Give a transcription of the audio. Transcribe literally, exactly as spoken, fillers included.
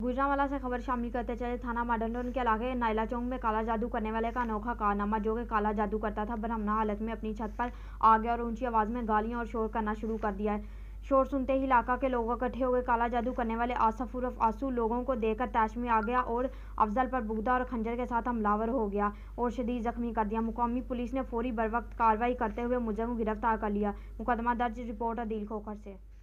गुजरांवाला से खबर शामिल करते चले थाना माडंडोन के इलाके नाइला चौक में काला जादू करने वाले का अनोखा कारनामा, जो कि काला जादू करता था, ब्रह्मणा हालत में अपनी छत पर आ गया और ऊंची आवाज में गालियां और शोर करना शुरू कर दिया है। शोर सुनते ही इलाका के लोग इकट्ठे हो गए। काला जादू करने वाले आसफ उर्फ आंसू लोगों को देखकर तैश में आ गया और अफजल पर बुगदा और खंजर के साथ हमलावर हो गया और शदीद जख्मी कर दिया। मुकामी पुलिस ने फौरी बरवक्त कार्रवाई करते हुए मुलजिम को गिरफ्तार कर लिया। मुकदमा दर्ज। रिपोर्टर दिल खोखर से।